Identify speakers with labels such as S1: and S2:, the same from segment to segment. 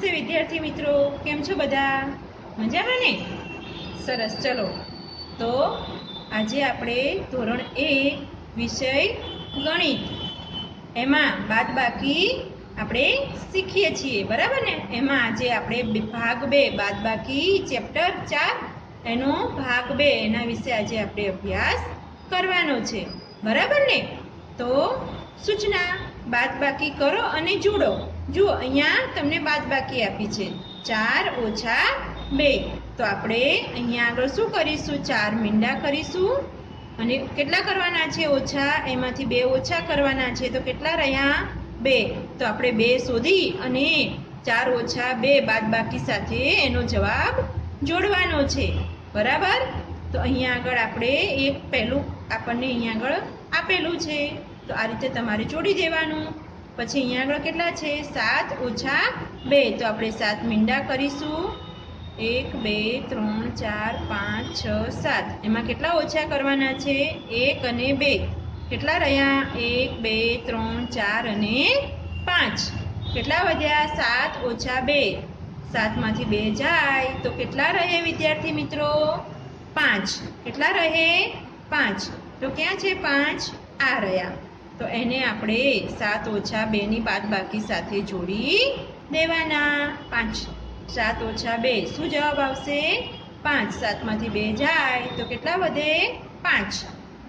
S1: નમસ્તે વિદ્યાર્થી મિત્રો, કેમ છો બધા? મજામાં ને? સરસ. ચલો તો આજે આપણે ધોરણ 1 વિષય ગણિત એમાં બાદબાકી આપણે શીખીએ છીએ, બરાબર ને? એમાં આજે આપણે ભાગ 2 બાદબાકી ચેપ્ટર 4 એનો ભાગ 2 એના વિશે આજે આપણે અભ્યાસ કરવાનો છે, બરાબર ને? તો સૂચના: બાદબાકી કરો અને જોડો. જુઓ, અહીંયા તમને બાદબાકી આપી છે 4 ઓછા 2. તો આપણે અહીંયા આગળ શું કરીશું? 4 મીંડા કરીશું અને કેટલા કરવાના છે? ઓછા. એમાંથી 2 ઓછા કરવાના છે, તો કેટલા રહ્યા? 2. તો આપણે 2 શોધી અને 4 ઓછા 2 બાદબાકી સાથે એનો જવાબ જોડવાનો છે, બરાબર? તો અહીંયા આગળ આપણે એક પહેલું આપણને અહીંયા આગળ આપેલું છે, તો આ રીતે તમારે જોડી દેવાનું. પછી અહીંયા આગળ કેટલા છે? 7 ઓછા 2. તો આપણે 7 મીંડા કરીશું. 1 2 3 4 5 6 7. એમાં કેટલા ઓછા કરવાના છે? 1 અને 2. કેટલા રહ્યા? 1 2 3 4 અને 5. કેટલા વધ્યા? 7 ઓછા 2. 7 માંથી 2 જાય તો કેટલા રહે વિદ્યાર્થી મિત્રો? 5. કેટલા રહે? 5. તો ક્યાં છે 5? આ રહ્યા. તો એને આપણે 7 ઓછા 2 ની બાદબાકી સાથે જોડી દેવાના. 5 7 ઓછા 2 શું જવાબ આવશે? 5. 7 માંથી 2 જાય તો કેટલા વધે? 5.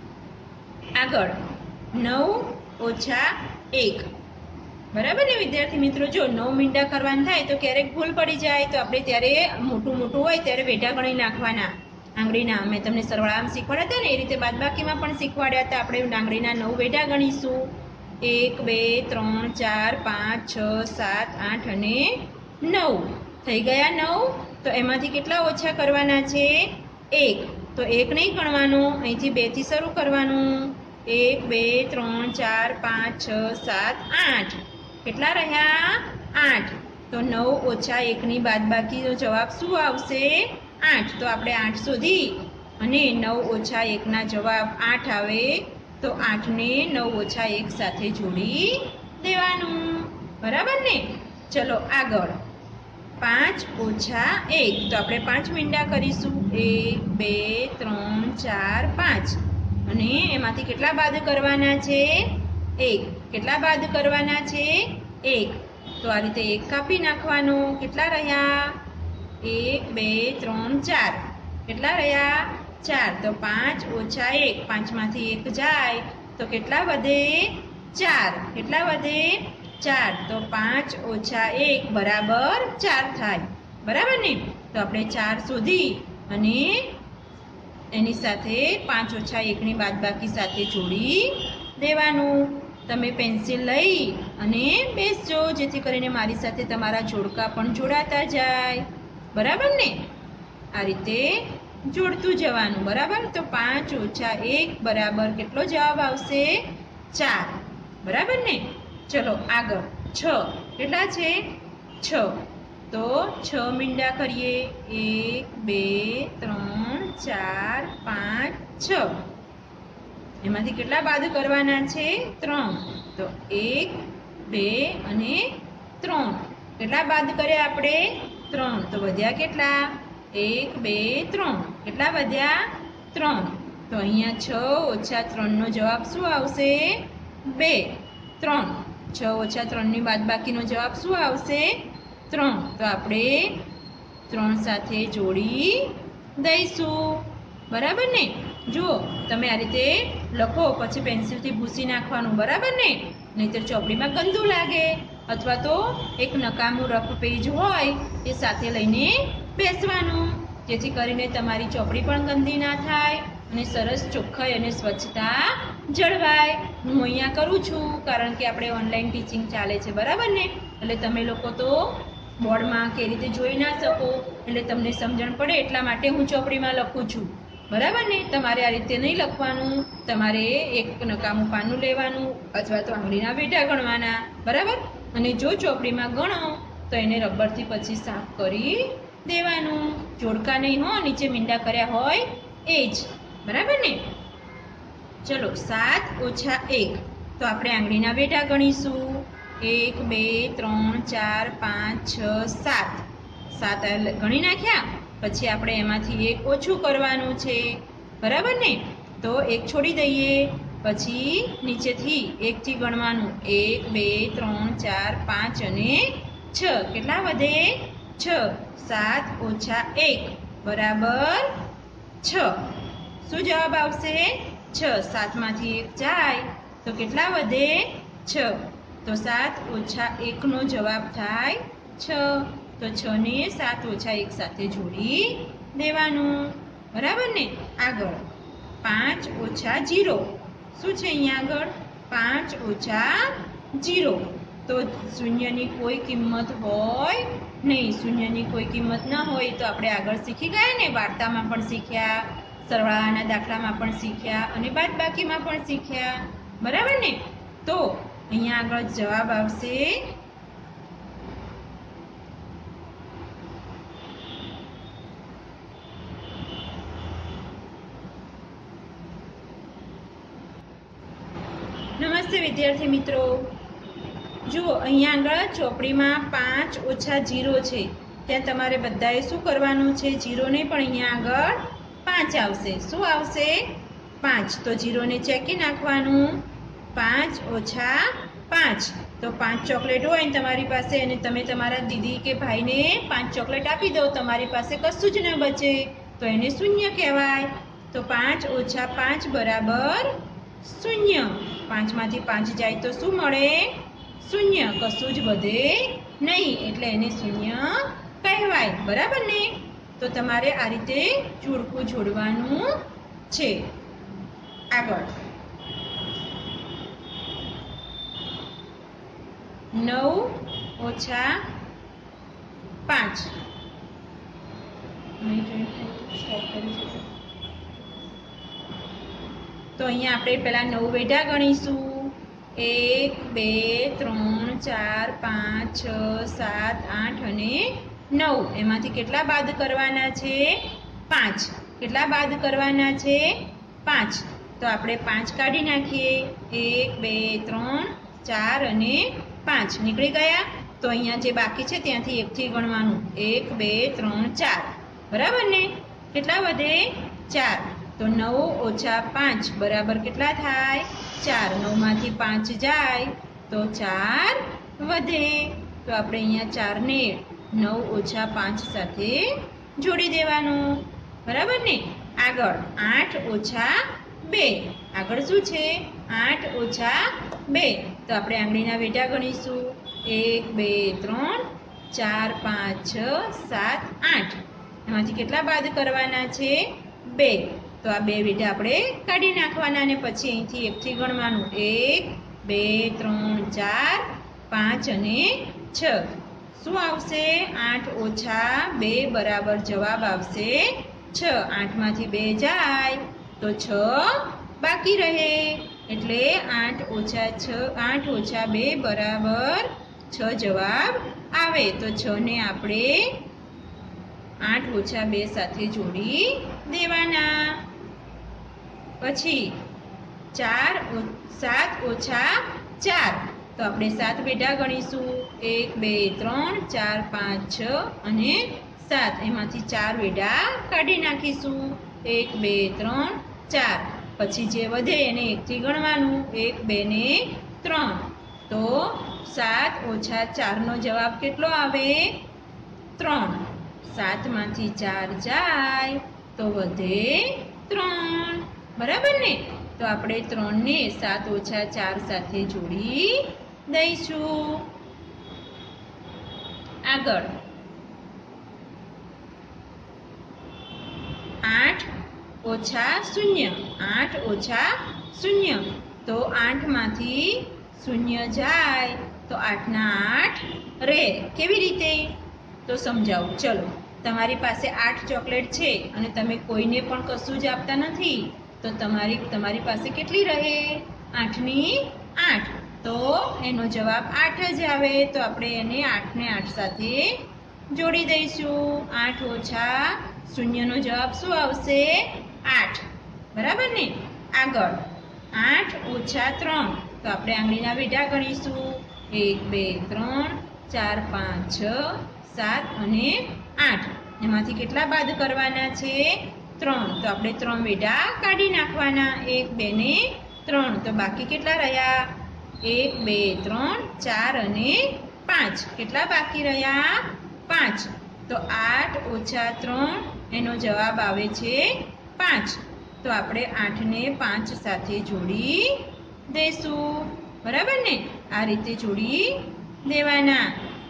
S1: આગળ 9 ઓછા 1. બરાબર ને વિદ્યાર્થી મિત્રો? જો 9 મીંડા કરવાના થાય તો ક્યારેક ભૂલ પડી જાય તો આપણે ત્યારે મોટું હોય ત્યારે વેઢા ગણી નાખવાના. આંગળીના મેં તમને સરવાળામાં શીખવાડ્યા હતા ને, એ રીતે બાદબાકીમાં પણ શીખવાડ્યા હતા. આપણે આંગળીના 9 વેઢા ગણીશું. 1 2 3 4 5 6 7 8 અને 9 થઈ ગયા. 9. તો એમાંથી કેટલા ઓછા કરવાના છે? 1. તો 1 નહીં ગણવાનું, અહીંથી 2 થી શરૂ કરવાનું. 1 2 3 4 5 6 7 8. કેટલા રહ્યા? 8. તો 9 ઓછા 1 ની બાદબાકીનો જવાબ શું આવશે? 8. તો આપણે 8 શોધી અને 9 ઓછા 1 ના જવાબ 8 આવે તો 8 ને 9 ઓછા 1 સાથે જોડી દેવાનું, બરાબર ને? ચલો આગળ 5 ઓછા 1. તો આપણે 5 મીંડા કરીશું. 1 2 3 4 5. અને એમાંથી કેટલા બાદ કરવાના છે? 1. કેટલા બાદ કરવાના છે? 1. તો આ રીતે 1 કાપી નાખવાનું. કેટલા રહ્યા? 1 2 3 4. કેટલા રહ્યા? 4. તો 5 ઓછા 1. 5 માંથી 1 જાય તો કેટલા વધે? 4. કેટલા વધે? 4. તો 5 ઓછા 1 બરાબર 4 થાય, બરાબર ને? તો આપણે 4 શોધી અને એની સાથે 5 ઓછા 1 ની બાદબાકી સાથે જોડી દેવાનું. તમે પેન્સિલ લઈ અને બેસજો, જેથી કરીને મારી સાથે તમારા જોડકા પણ જોડાતા જાય, બરાબર ને? આ રીતે જોડતું જવાનું, બરાબર? તો 5 ઓછા 1 બરાબર કેટલો જવાબ આવશે? 4, બરાબર ને? ચલો આગળ 6. કેટલા છે? 6. તો 6 મીંડા કરીએ. 1 2 3 4 5 6. એમાંથી કેટલા બાદ કરવાના છે? 3. તો 1 2 અને 3. કેટલા બાદ કર્યા આપણે? 3. તો વધ્યા કેટલા? 1 2 3. કેટલા વધ્યા? 3. તો અહીંયા 6 ઓછા 3 નો જવાબ શું આવશે? 2 3. 6 ઓછા 3 ની બાદબાકીનો જવાબ શું આવશે? 3. તો આપણે 3 સાથે જોડી દઈશું, બરાબર ને? જુઓ, તમે આ રીતે લખો, પછી પેન્સિલથી ભૂસી નાખવાનું, બરાબર ને? નહીંતર ચોપડીમાં ગંદુ લાગે. અથવા તો એક નકામું રફ પેજ હોય એ સાથે લઈને બેસવાનું, જેથી કરીને તમારી ચોપડી પણ ગંદી ના થાય અને સરસ ચોખ્ખાઈ અને સ્વચ્છતા જળવાય. હું અહીંયા કરું છું કારણ કે આપણે ઓનલાઈન ટીચિંગ ચાલે છે, બરાબર ને? એટલે તમે લોકો તો બોર્ડમાં કે રીતે જોઈ ના શકો, એટલે તમને સમજણ પડે એટલા માટે હું ચોપડીમાં લખું છું, બરાબર ને? તમારે આ રીતે નહીં લખવાનું. તમારે એક નકામું પાનું લેવાનું અથવા તો આંગળીના વેઢા ગણવાના, બરાબર? અને જો ચોપડીમાં ગણો તો એને રબરથી પછી સાફ કરી દેવાનું. જોડકા નહીં હો, નીચે મીંડા કર્યા હોય એ જ, બરાબર ને? ચલો 7 ઓછા 1. તો આપણે આંગળીના વેઢા ગણીશું. 1 2 3 4 5 6 7 7 ગણી નાખ્યા. પછી આપણે એમાંથી એક ઓછું કરવાનું છે, બરાબર ને? તો એક છોડી દઈએ. પછી નીચેથી 1 થી ગણવાનું 1 2 3 4 5 અને 6. કેટલા વધે? 6. 7 ઓછા 1 બરાબર 6. શું જવાબ આવશે? 6. 7 માંથી 1 જાય તો કેટલા વધે? 6. તો 7 ઓછા 1 નો જવાબ થાય 6. તો 6 ને 7 ઓછા 1 સાથે જોડી દેવાનું, બરાબર ને? આગળ 5 ઓછા 0. શું છે અહીંયા આગળ? 5 ઓછા 0. તો શૂન્યની કોઈ કિંમત હોય નહીં. શૂન્યની કોઈ કિંમત ન હોય તો આપણે આગળ શીખી ગયા ને, વાર્તામાં પણ શીખ્યા, સરવાળાના દાખલામાં પણ શીખ્યા અને બાદબાકીમાં પણ શીખ્યા, બરાબર ને? તો અહીંયા આગળ જવાબ આવશે નમસ્તે વિદ્યાર્થી મિત્રો, જુઓ અહીંયા આગળ ચોપડીમાં 5 ઓછા 0 છે. ત્યાં તમારે બધાએ શું કરવાનું છે? 0 ને પણ અહીંયા આગળ 5 આવશે. શું આવશે? 5. તો 0 ને ચેકી નાખવાનું. 5 ઓછા 5. તો 5 ચોકલેટ હોય ને તમારી પાસે અને તમે તમારા દીદી કે ભાઈને 5 ચોકલેટ આપી દો, તમારી પાસે કશું જ ન બચે તો એને શૂન્ય કહેવાય. તો 5 ઓછા 5 બરાબર 0. 5 માંથી 5 જાય તો શું મળે? શૂન્ય. કશું જ વધે નહીં એટલે એને શૂન્ય કહેવાય, બરાબર ને? તો તમારે આ રીતે જોડકું જોડવાનું છે. આગળ 9 ઓછા 5. તો અહીંયા આપણે પહેલા 9 વેઢા ગણીશું. 1 2 3 4 5 6 7 8 અને 9. એમાંથી કેટલા બાદ કરવાના છે? 5. કેટલા બાદ કરવાના છે? 5. તો આપણે 5 કાઢી નાખીએ. 1 2 3 4 અને 5 નીકળી ગયા. તો અહીંયા જે બાકી છે ત્યાંથી 1 થી ગણવાનું. 1 2 3 4, બરાબર ને? કેટલા વધે? 4. તો 9 ઓછા 5 બરાબર કેટલા થાય? 4. 9 માંથી 5 જાય તો 4 વધે. તો આપણે અહીંયા 4 ને 9 ઓછા 5 સાથે જોડી દેવાનું, બરાબર ને? આગળ 8 ઓછા 2. આગળ શું છે? 8 ઓછા 2. તો આપણે આંગળીના વેઢા ગણીશું. 1 2 3 4 5 6 7 8. એમાંથી કેટલા બાદ કરવાના છે? 2. તો આ 2 વેઢા આપણે કાઢી નાખવાના અને પછી અહીંથી 1 થી ગણવાનું. 1 2 3 4 5 અને 6. શું આવશે? 8 ઓછા 2 બરાબર જવાબ આવશે 6. 8 માંથી 2 જાય તો 6 બાકી રહે એટલે 8 ઓછા 2 બરાબર 6 જવાબ આવે. તો 6 ને આપણે 8 ઓછા 2 સાથે જોડી દેવાના. પછી 7 ઓછા 4. તો આપણે 7 વેઢા ગણીશું. 1 2 3 4 5 6 અને 7. એમાંથી 4 વેઢા કાઢી નાખીશું. 1 2 3 4. પછી જે વધે એને 1 થી ગણવાનું. 1 2 ને 3. તો 7 ઓછા 4 નો જવાબ કેટલો આવે? 3. 7 માંથી 4 જાય તો વધે 3, બરાબર ને? તો આપણે 3 ને 7 ઓછા 4 સાથે જોડી દઈશું. આગળ 8 ઓછા 0. 8 ઓછા 0. તો 8 માંથી 0 જાય તો 8 ના 8 રહે. કેવી રીતે? તો સમજાવું. ચલો, તમારી પાસે 8 ચોકલેટ છે અને તમે કોઈને પણ કશું જ આપતા નથી તો તમારી પાસે કેટલી રહે? 8 ની 8. તો એનો જવાબ 8 જ આવે. તો આપણે એને 8 ને 8 સાથે જોડી દઈશું. 8 ઓછા 0 નો જવાબ શું આવશે? 8, બરાબર ને? આગળ 8 ઓછા 3. તો આપણે આંગળીના વેઢા ગણીશું. 1 2 3 4 5 6 7 અને 8 એમાંથી કેટલા બાદ કરવાના છે 3 તો આપણે 3 વેઢા કાઢી નાખવાના 1 2 ને 3 તો બાકી કેટલા રહ્યા 1 2 3 4 અને 5 કેટલા બાકી રહ્યા 5 તો 8 ઓછા 3 એનો જવાબ આવે છે 5 તો આપણે 8 ને 5 સાથે જોડી દઈશું બરાબર ને આ રીતે જોડી દેવાના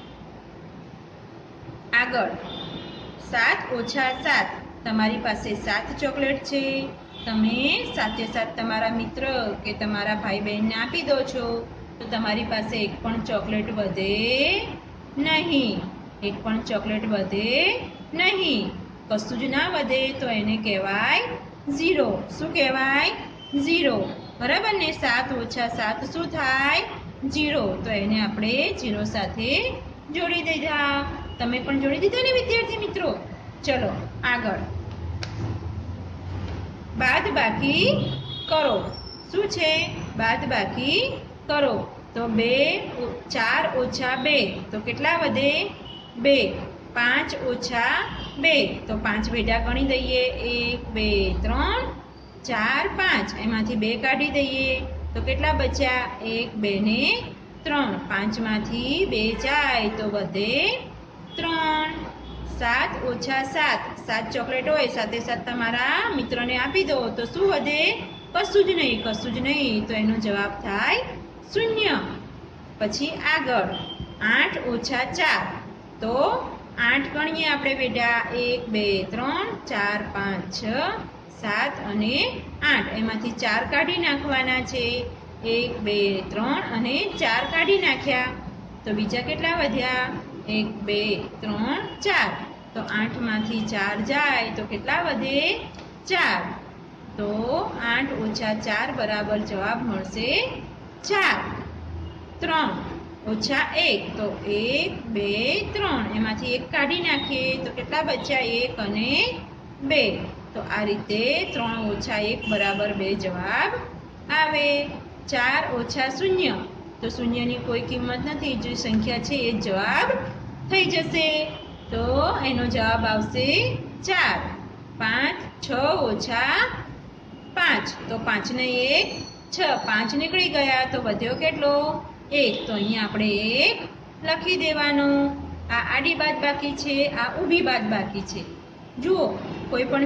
S1: આગળ 7 ઓછા 7 તમારી પાસે 7 ચોકલેટ છે તમે સાથે સાથે તમારા મિત્ર કે તમારા ભાઈ બહેનને આપી દો છો તો તમારી પાસે એક પણ ચોકલેટ વધે નહીં એક પણ ચોકલેટ વધે નહીં કશું જ ના વધે તો એને કહેવાય 0 શું કહેવાય 0 બરાબર ને 7 ઓછા 7 શું થાય 0 તો એને આપણે 0 સાથે જોડી દીધા તમે પણ જોડી દીધા ને વિદ્યાર્થી મિત્રો ચલો આગળ બાદબાકી કરો શું છે બાદબાકી કરો તો 4 ઓછા 2 તો કેટલા વધે 2 5 ઓછા 2 તો 5 વેઢા ગણી દઈએ 1 2 3 4 5 એમાંથી 2 કાઢી દઈએ તો કેટલા બચ્યા 1 2 ને 3 5 માંથી 2 જાય તો વધે 3 7 ઓછા 7 ચોકલેટ હોય સાથે સાથે તમારા મિત્રોને આપી દો તો શું વધે કશું જ નહીં તો એનો જવાબ થાય 0 પછી આગળ 8 ઓછા 4 તો 8 ગણીએ આપણે બેટા 1 2 3 4 5 6 7 અને 8 એમાંથી 4 કાઢી નાખવાના છે 1 2 3 અને 4 કાઢી નાખ્યા તો બીજા કેટલા વધ્યા 1 2 3 4 તો 8 માંથી 4 જાય તો કેટલા વધે 4 તો 8 ઓછા 4 બરાબર જવાબ મળશે 4 3 ઓછા 1 તો 1 2 3 એમાંથી 1 કાઢી નાખીએ તો કેટલા બચ્યા 1 અને 2 તો આ રીતે 3 ઓછા 1 બરાબર 2 જવાબ આવે 4 ઓછા 0 તો શૂન્યની કોઈ કિંમત નથી જે સંખ્યા છે એ જવાબ થઈ જશે તો એનો જવાબ આવશે 4 5 6 ઓછા 5 તો 5 ને 1 6 5 નીકળી ગયા તો વધ્યો કેટલો 1 તો અહીંયા આપણે 1 લખી દેવાનું આ આડી બાદબાકી છે આ ઊભી બાદબાકી છે જુઓ કોઈ પણ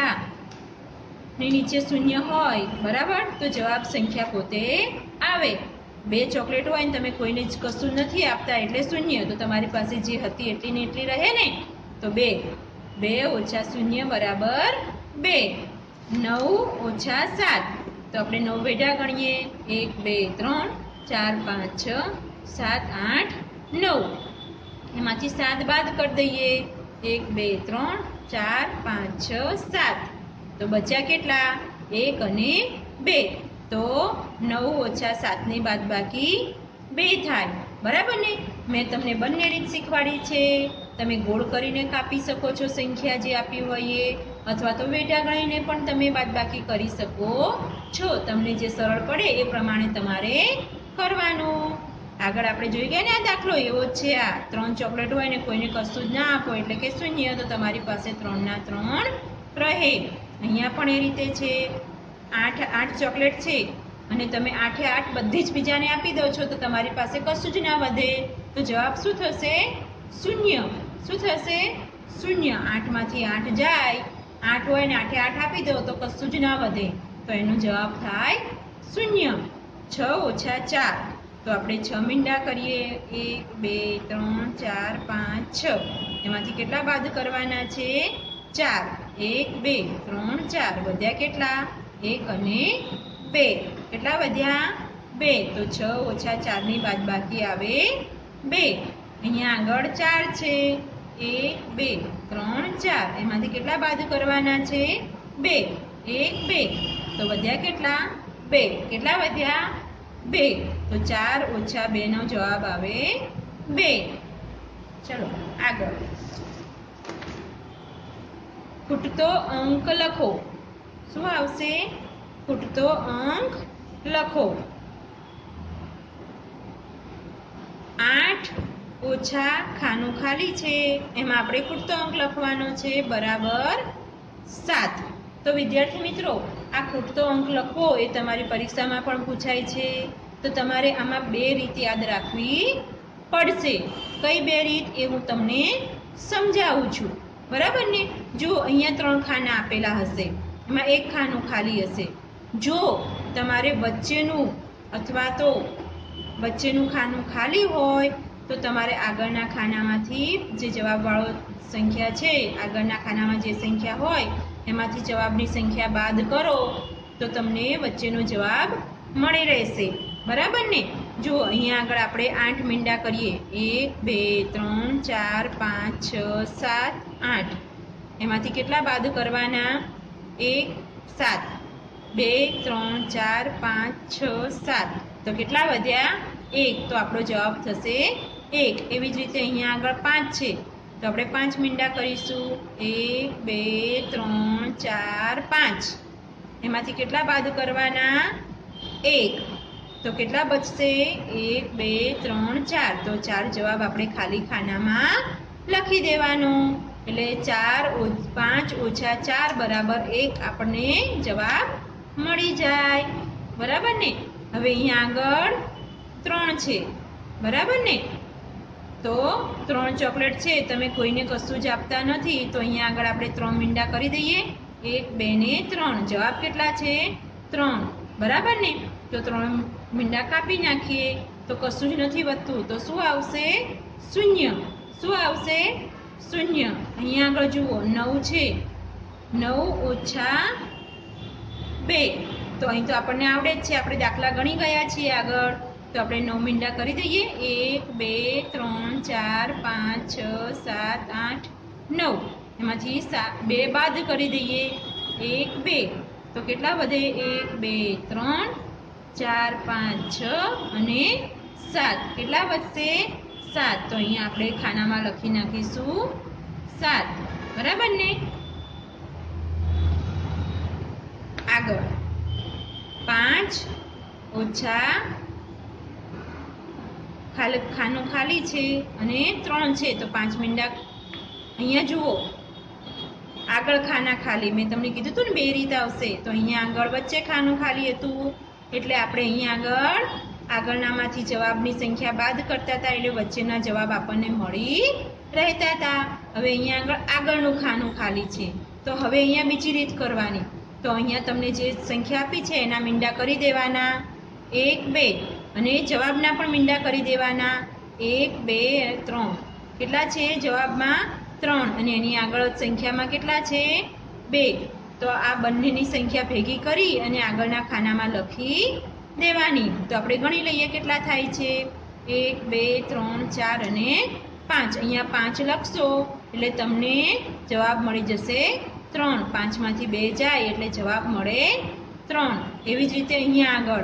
S1: સંખ્યાની નીચે શૂન્ય હોય બરાબર તો જવાબ સંખ્યા પોતે આવે 2 ચોકલેટ હોય ને તમે કોઈને જ કશું નથી આપતા એટલે શૂન્ય તો તમારી પાસે જે હતી એટલી ને એટલી રહે ને તો 2 ઓછા 0 બરાબર 2 9 ઓછા 7 તો આપણે 9 વેઢા ગણીએ 1 2 3 4 5 6 7 8 9 એમાંથી 7 બાદ કરી દઈએ 1 2 3 4 5 6 7 તો બચ્યા કેટલા 1 અને 2 તો 9 ઓછા 7 ની બાદબાકી 2 થાય બરાબર ને મેં તમને બંને રીત શીખવાડી છે તમે ગોળ કરીને કાપી શકો છો સંખ્યા જે આપી હોય એ અથવા તો વેઢા ગણીને પણ તમે બાદબાકી કરી શકો છો તમને જે સરળ પડે એ પ્રમાણે તમારે કરવાનું આગળ આપણે જોઈ ગયા ને આ દાખલો એવો જ છે આ 3 ચોકલેટ હોય ને કોઈને કશું જ ના આપો એટલે કે શૂન્ય તો તમારી પાસે 3 ના 3 રહે અહીંયા પણ એ રીતે છે 8 ચોકલેટ છે અને તમે 8 8 બધી જ બીજાને આપી દો છો તો તમારી પાસે કશું જ ના વધે તો જવાબ શું થશે શૂન્ય શું થશે શૂન્ય 8 માંથી 8 જાય 8 હોય ને 8 8 આપી દો તો કશું જ ના વધે તો એનો જવાબ થાય શૂન્ય 6 ઓછા 4 તો આપણે 6 મીંડા કરીએ 1 2 3 4 5 6 એમાંથી કેટલા બાદ કરવાના છે 4 1 2 3 4 વધ્યા કેટલા 1 અને 2 કેટલા વધ્યા 2 તો 6 ઓછા 4 ની બાદબાકી આવે 2 અહીંયા આગળ 4 છે 1 2 3 4 એમાંથી કેટલા બાદ કરવાના છે 2 1 2 તો વધ્યા કેટલા 2 કેટલા વધ્યા 2 તો 4 ઓછા 2 નો જવાબ આવે 2 ચલો આગળ ખૂટતો અંક લખો શું આવશે ખૂટતો અંક લખો 8 ઓછા ખાનું ખાલી છે એમાં આપણે ખૂટતો અંક લખવાનો છે બરાબર 7. તો વિદ્યાર્થી મિત્રો, આ ખૂટતો અંક લખવો એ તમારી પરીક્ષામાં પણ પૂછાય છે. તો તમારે આમાં 2 રીત યાદ રાખવી પડશે. કઈ 2 રીત એ હું તમને સમજાવું છું, બરાબર ને? જો અહીંયા 3 ખાના આપેલા હશે, એમાં 1 ખાનું ખાલી હશે. જો તમારે વચ્ચેનું અથવા તો વચ્ચેનું ખાનું ખાલી હોય તો તમારે આગળના ખાનામાંથી જે જવાબવાળો સંખ્યા છે, આગળના ખાનામાં જે સંખ્યા હોય એમાંથી જવાબની સંખ્યા બાદ કરો તો તમને વચ્ચેનો જવાબ મળી રહેશે, બરાબર ને? જો અહીંયા આગળ આપણે 8 મીંડા કરીએ, 1 2 3 4 5 6 7 8. એમાંથી કેટલા બાદ કરવાના? 1 7. 2 3 4 5 6 7. તો કેટલા વધ્યા? 1. તો આપણો જવાબ થશે 1. એવી જ રીતે અહીંયા આગળ 5 છે તો આપણે 5 મીંડા કરીશું, 1 2 3 4 5. એમાંથી કેટલા બાદ કરવાના? 1. તો કેટલા બચશે? 1 2 3 4. તો 4 જવાબ આપણે ખાલી ખાનામાં લખી દેવાનો. એટલે 5 ઓછા 4 બરાબર 1 આપણને જવાબ મળી જાય, બરાબર ને? હવે અહીંયા આગળ 3 છે, બરાબર ને? તો 3 ચોકલેટ છે, તમે કોઈને કશું જ આપતા નથી તો અહીંયા આગળ આપણે 3 મીંડા કરી દઈએ, 1 2 ને 3. જવાબ કેટલા છે? 3, બરાબર ને? તો 3 મીંડા કાપી નાખીએ તો કશું જ નથી વધતું, તો શું આવશે? 0. શું આવશે? 0. અહીંયા આગળ જુઓ 9 છે, 9 ઓછા 2. તો અહીં તો આપણને આવડે જ છે, આપણે દાખલા ગણી ગયા છીએ આગળ. તો આપણે 9 મીંડા કરી દઈએ, 1 2 3 4 5 6 7 8 9. એમાંથી 2 બાદ કરી દઈએ, 1 2. તો કેટલા વધે? 1 2 3 4 5 6 અને 7. કેટલા વધશે? 7. તો અહીંયા આપણે ખાનામાં લખી નાખીશું 7, બરાબર ને? આગળ 5 ઓછા ખાનું ખાલી છે અને 3 છે તો 5 મીંડા. અહીંયા જુઓ આગળ ખાના ખાલી, મેં તમને કીધું હતું ને 2 રીત આવશે. તો અહીંયા આગળ વચ્ચે ખાનું ખાલી હતું એટલે આપણે અહીંયા આગળનામાંથી જવાબની સંખ્યા બાદ કરતા હતા એટલે વચ્ચેના જવાબ આપણને મળી રહેતા હતા. હવે અહીંયા આગળનું ખાનું ખાલી છે તો હવે અહીંયા બીજી રીત કરવાની. તો અહીંયા તમને જે સંખ્યા આપી છે એના મીંડા કરી દેવાના, 1 2. અને જવાબના પણ મીંડા કરી દેવાના, 1 2 3. કેટલા છે જવાબમાં? 3. અને એની આગળ સંખ્યામાં કેટલા છે? 2. તો આ બંનેની સંખ્યા ભેગી કરી અને આગળના ખાનામાં લખી દેવાની. તો આપણે ગણી લઈએ કેટલા થાય છે. 1 2 3 4 અને 5. અહીંયા 5 લખશો એટલે તમને જવાબ મળી જશે 3. 5 માંથી 2 જાય એટલે જવાબ મળે 3. એવી જ રીતે અહીંયા આગળ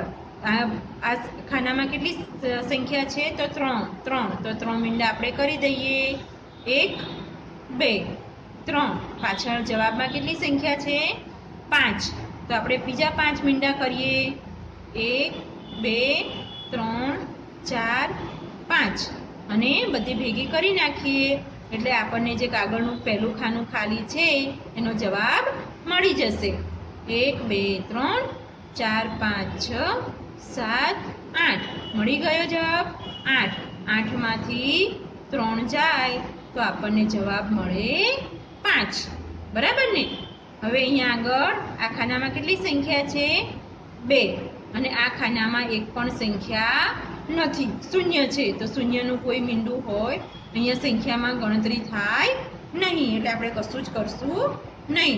S1: આ ખાનામાં કેટલી સંખ્યા છે? તો 3. તો 3 મીંડા આપણે કરી દઈએ, 1 2 3. પાછળ જવાબમાં કેટલી સંખ્યા છે? 5. તો આપણે બીજા 5 મીંડા કરીએ, 1 2 3 4 5. અને બધી ભેગી કરી નાખીએ એટલે આપણને જે કાગળનું પહેલું ખાનું ખાલી છે એનો જવાબ મળી જશે. 1 2 3 4 5 6 7 8. મળી ગયો જવાબ 8. 8 માંથી 3 જાય તો આપણને જવાબ મળે 5, બરાબર ને? હવે અહીંયા આગળ આ ખાનામાં કેટલી સંખ્યા છે? 2. અને આ ખાનામાં એક પણ સંખ્યા નથી, શૂન્ય છે. તો શૂન્યનું કોઈ મીંડું હોય અહીંયા સંખ્યામાં ગણતરી થાય નહીં એટલે આપણે કશું જ કરશું નહીં.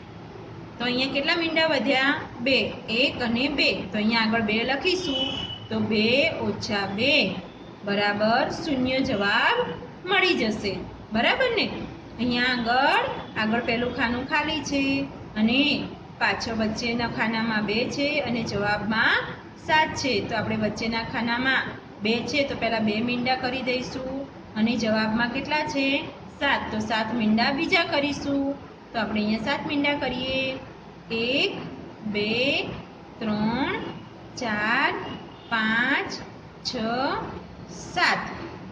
S1: તો અહીંયા કેટલા મીંડા વધ્યા? 2. 1 અને 2. તો અહીંયા આગળ 2 લખીશું તો 2 ઓછા 2 બરાબર 0 જવાબ મળી જશે, બરાબર ને? અહીંયા આગળ પહેલું ખાનું ખાલી છે અને પાછળ વચ્ચેના ખાનામાં 2 છે અને જવાબમાં 7 છે. તો આપણે વચ્ચેના ખાનામાં 2 છે તો પહેલા 2 મીંડા કરી દઈશું અને જવાબમાં કેટલા છે? 7. તો 7 મીંડા બીજા કરીશું. તો આપણે અહીંયા 7 મીંડા કરીએ, 1 2 3 4 5 6 7.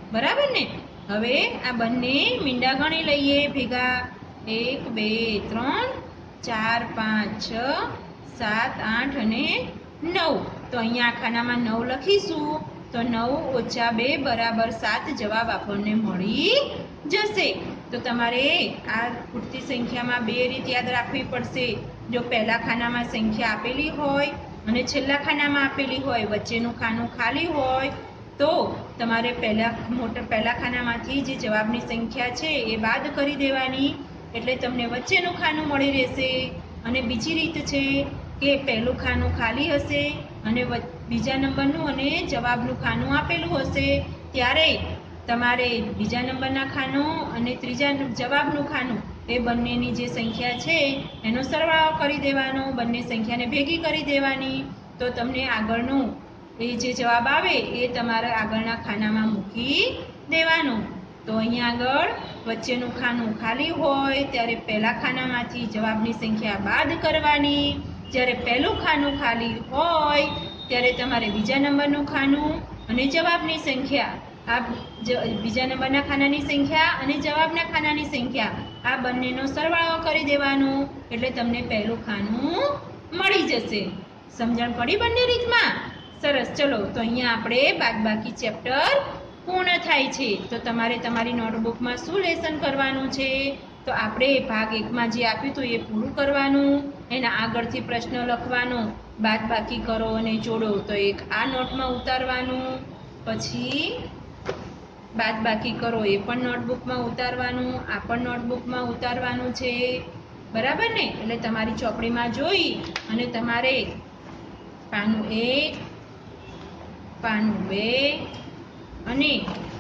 S1: બરાબર ને? હવે આ બંને મીંડા ગણી લઈએ ભેગા. 1 2 3 4 5 6 7 8 અને 9. તો અહીંયા આ ખાનામાં 9 લખીશું તો 9 ઓછા 2 બરાબર 7 જવાબ આપણને મળી જશે. તો તમારે આ ખૂટતી સંખ્યામાં બે રીત યાદ રાખવી પડશે. જો પહેલા ખાનામાં સંખ્યા આપેલી હોય અને છેલ્લા ખાનામાં આપેલી હોય, વચ્ચેનું ખાનું ખાલી હોય, તો તમારે પહેલા ખાનામાંથી જે જવાબની સંખ્યા છે એ બાદ કરી દેવાની, એટલે તમને વચ્ચેનું ખાનું મળી રહેશે. અને બીજી રીત છે કે પહેલું ખાનું ખાલી હશે અને બીજા નંબરનું અને જવાબનું ખાનું આપેલું હશે, ત્યારે તમારે બીજા નંબરના ખાનું અને ત્રીજા જવાબનું ખાનું એ બંનેની જે સંખ્યા છે એનો સરવાળો કરી દેવાનો, બંને સંખ્યાને ભેગી કરી દેવાની. તો તમને આગળનું એ જે જવાબ આવે એ તમારે આગળના ખાનામાં મૂકી દેવાનું. તો અહીંયા આગળ વચ્ચેનું ખાનું ખાલી હોય ત્યારે પહેલા ખાનામાંથી જવાબની સંખ્યા બાદ કરવાની. જ્યારે પહેલું ખાનું ખાલી હોય ત્યારે તમારે બીજા નંબરનું ખાનું અને જવાબની સંખ્યા, આ બીજા નંબરના ખાનાની સંખ્યા અને જવાબના ખાનાની સંખ્યા આ બંનેનો સરવાળો કરી દેવાનો, એટલે તમને પહેલું ખાનું મળી જશે. સમજણ પડી બંને રીતમાં? સરસ. ચલો, તો અહીંયા આપણે બાદબાકી ચેપ્ટર પૂર્ણ થાય છે. તો તમારે તમારી નોટબુકમાં શું લેસન કરવાનું છે? તો આપણે ભાગ 1માં જે આપ્યું હતું એ પૂરું કરવાનું, એના આગળથી પ્રશ્ન લખવાનો, બાદબાકી કરો અને જોડો તો એક આ નોટમાં ઉતારવાનું, પછી બાદબાકી કરો એ પણ નોટબુકમાં ઉતારવાનું, આ પણ નોટબુકમાં ઉતારવાનું છે. બરાબર ને? એટલે તમારી ચોપડીમાં જોઈ અને તમારે પાનું 1, પાનું 2 અને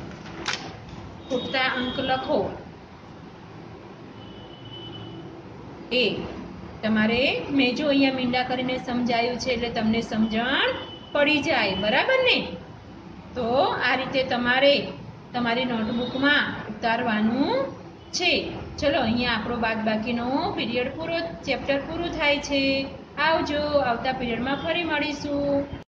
S1: ખૂટતા અંક લખો એ તમારે, મેં જો અહીંયા મીંડા કરીને સમજાયું છે એટલે તમને સમજણ પડી જાય. બરાબર ને? તો આ રીતે તમારે તમારી નોટબુકમાં ઉતારવાનું છે. ચલો, અહીંયા આપણો બાદબાકીનો પીરિયડ ચેપ્ટર પૂરું થાય છે. આવજો. આવતા પીરિયડમાં ફરી મળીશું.